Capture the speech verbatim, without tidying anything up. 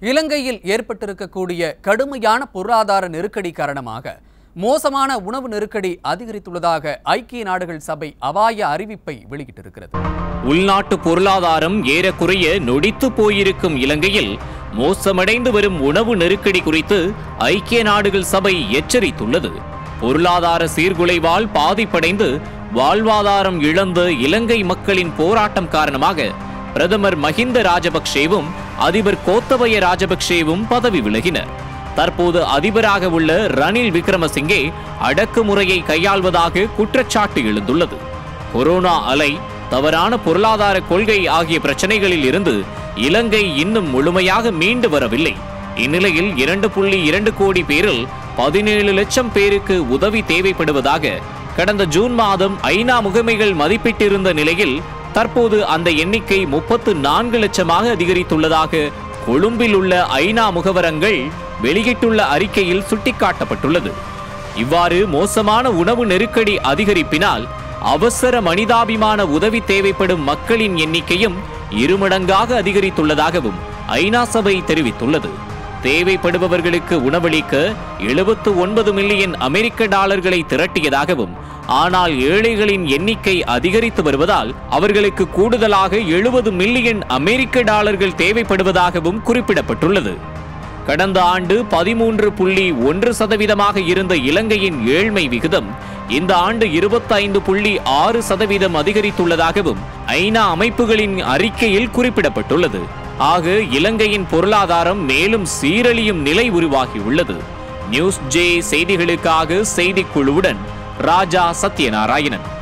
இலங்கையில் ஏற்பட்டிருக்கக்கூடிய கடுமையான பொருளாதார நெருக்கடி காரணமாக மோசமான உணவு நெருக்கடி அதிகரித்துள்ளதாக ஐக்கிய நாடுகள் சபை அபாய அறிவிப்பை வெளியிட்டிருக்கிறது. உள்நாட்டு பொருளாதாரம் ஏறக்குறைய நொடித்து போயிருக்கும் இலங்கையில் மோசமடைந்து வரும் உணவு நெருக்கடி குறித்து ஐக்கிய நாடுகள் சபை எச்சரித்துள்ளது. பொருளாதார சீர்குலைவால் பாதிப்படைந்து வாழ்வாதாரம் இழந்த இலங்கை மக்களின் போராட்டம் காரணமாக பிரதமர் மஹிந்த ராஜபக்சேவும் அதிபர் கோத்தபய ராஜபக்சேவும் பதவி விலகினர். தற்போது அதிபராக உள்ள ரணில் விக்ரமசிங்கே அடக்குமுறையை கையாள்வதாக குற்றச்சாட்டு எழுந்துள்ளது. கொரோனா அலை, தவறான பொருளாதார கொள்கை ஆகிய பிரச்சனைகளில் இருந்து இலங்கை இன்னும் முழுமையாக மீண்டு வரவில்லை. இந்நிலையில் இரண்டு புள்ளி இரண்டு கோடி பேரில் பதினேழு லட்சம் பேருக்கு உதவி தேவைப்படுவதாக கடந்த ஜூன் மாதம் ஐநா முகமைகள் மதிப்பிட்டிருந்த நிலையில் தற்போது அந்த எண்ணிக்கை முப்பத்து நான்கு லட்சமாக அதிகரித்துள்ளதாக கொழும்பில் உள்ள ஐநா முகவரங்கள் வெளியிட்டுள்ள அறிக்கையில் சுட்டிக்காட்டப்பட்டுள்ளது. இவ்வாறு மோசமான உணவு நெருக்கடி அதிகரிப்பினால் அவசர மனிதாபிமான உதவி தேவைப்படும் மக்களின் எண்ணிக்கையும் இருமடங்காக அதிகரித்துள்ளதாகவும் ஐநா சபை தெரிவித்துள்ளது. தேவைப்படுபவர்களுக்கு உணவளிக்க எழுபத்து ஒன்பது மில்லியன் அமெரிக்க டாலர்களை திரட்டியதாகவும், ஆனால் ஏழைகளின் எண்ணிக்கை அதிகரித்து வருவதால் அவர்களுக்கு கூடுதலாக எழுபது மில்லியன் அமெரிக்க டாலர்கள் தேவைப்படுவதாகவும் குறிப்பிடப்பட்டுள்ளது. கடந்த ஆண்டு பதிமூன்று புள்ளி ஒன்று சதவீதமாக இருந்த இலங்கையின் ஏழ்மை விகிதம் இந்த ஆண்டு இருபத்தைந்து புள்ளி ஆறு சதவீதம் அதிகரித்துள்ளதாகவும் ஐநா அமைப்புகளின் அறிக்கையில் குறிப்பிடப்பட்டுள்ளது. ஆக இலங்கையின் பொருளாதாரம் மேலும் சீரழியும் நிலை உருவாகியுள்ளது. நியூஸ் ஜே செய்திகளுக்காக செய்திக்குழுவுடன் ராஜா சத்யநாராயணன்.